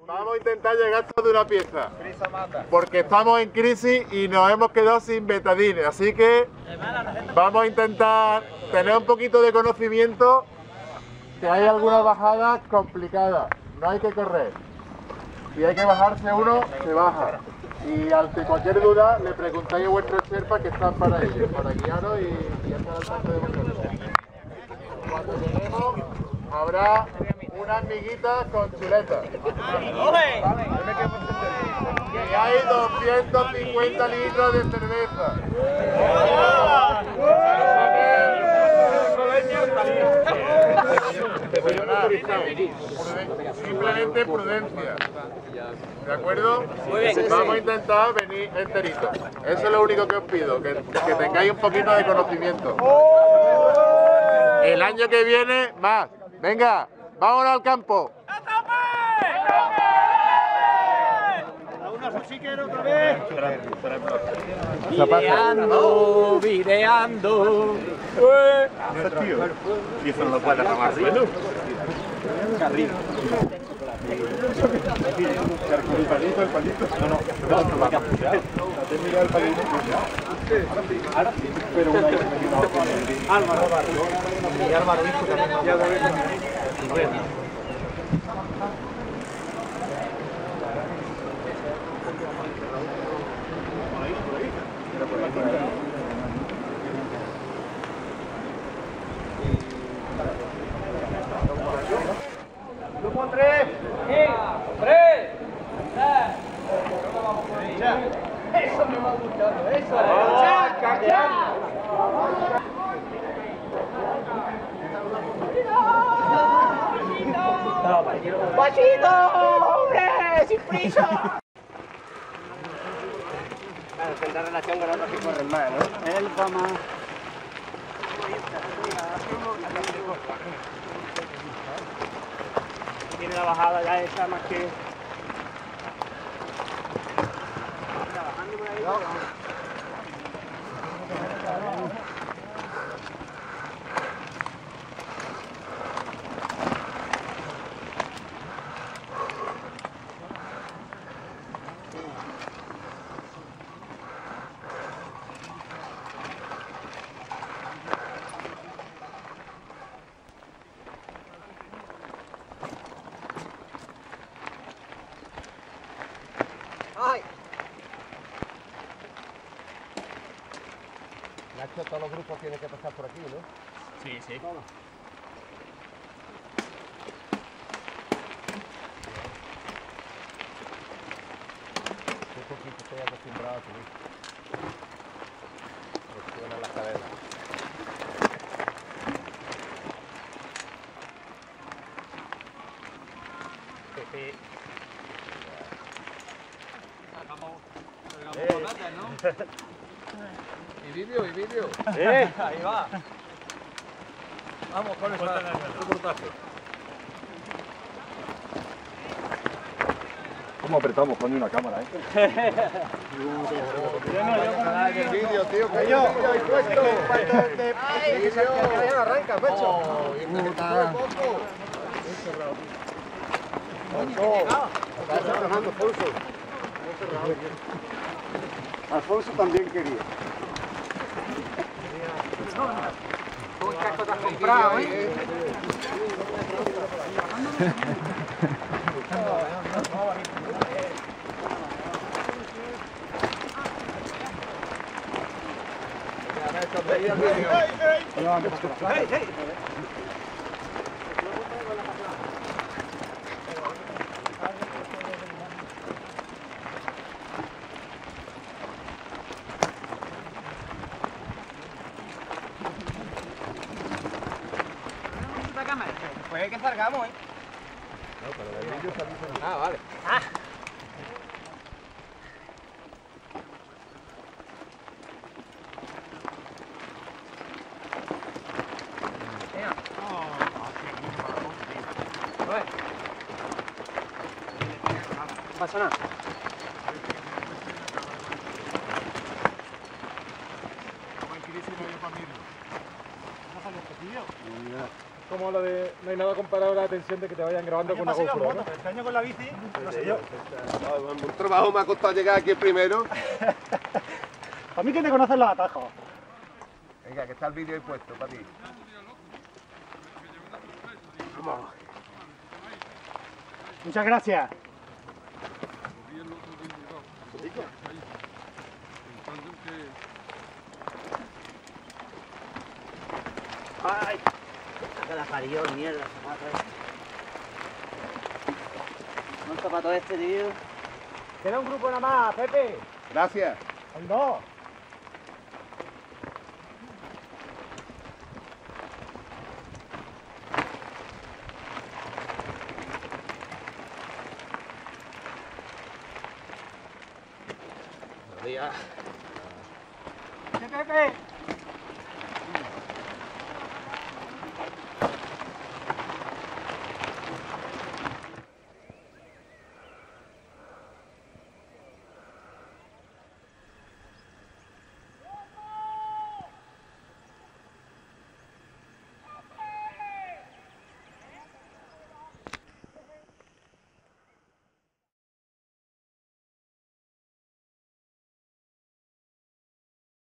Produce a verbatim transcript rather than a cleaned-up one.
Vamos a intentar llegar hasta de una pieza, porque estamos en crisis y nos hemos quedado sin betadine, así que vamos a intentar tener un poquito de conocimiento, que hay algunas bajadas complicadas, no hay que correr. Si hay que bajarse uno, se baja. Y ante cualquier duda, le preguntáis a vuestros sherpas que están para ello, para guiaros y, y estar al tanto de vosotros. Cuando lleguemos, habrá unas miguitas con chuletas. Y hay doscientos cincuenta litros de cerveza. Simplemente prudencia. ¿De acuerdo? Vamos a intentar venir enteritos. Eso es lo único que os pido, que, que tengáis un poquito de conocimiento. El año que viene, más. Venga, vámonos al campo. Videando, videando. Y eso no lo puede armar arriba. Arriba. El palito, el palito. No, no, no, no, te mira el palito. Ahora sí. Pero una vez me he quedado con el Álvaro. Y Álvaro dijo también. Ya lo ves. Grupo tres. tres. Eso me va gustando, eso. ¡Pachito! ¡Hombre! ¡Sin prisa! Claro, tendrá relación con otros que corren más, ¿no? Él va más. Tiene la bajada ya esa más que... Bajando por ahí. ¡Ay! Nacho, todos los grupos tienen que pasar por aquí, ¿no? Sí, sí. Vamos. Qué poquito estoy acostumbrado a subir. Presiona la cadera. Pepe. Y vídeo, y vídeo. ¡Eh! Ahí va. Vamos con ese reportaje. ¿Cómo apretamos con una cámara, eh? El vídeo, tío, que yo ahí puesto. Ya arranca, pecho. Está trabajando Alfonso. Alfonso también quería. Un casco te has comprado, ¿eh? Pues que salgamos, ¿eh? No, pero el vídeo está diciendo. Ah, vale. Ah. Venga. No pasa nada. Buen crisis, no hay para mí. ¿No sale este tío? como lo de... No hay nada comparado a la tensión de que te vayan grabando con una GoPro, ¿no? Este año con la bici, no sé yo. Un trabajo me ha costado llegar aquí primero. A mí que te conocen los atajos. Venga, que está el vídeo ahí puesto para ti. Vamos. Muchas gracias. Ay, saca la parió, mierda, zapato. ¿Un zapato este, tío? Queda un grupo nada más, Pepe. Gracias. Hay dos. Buenos días. Pepe.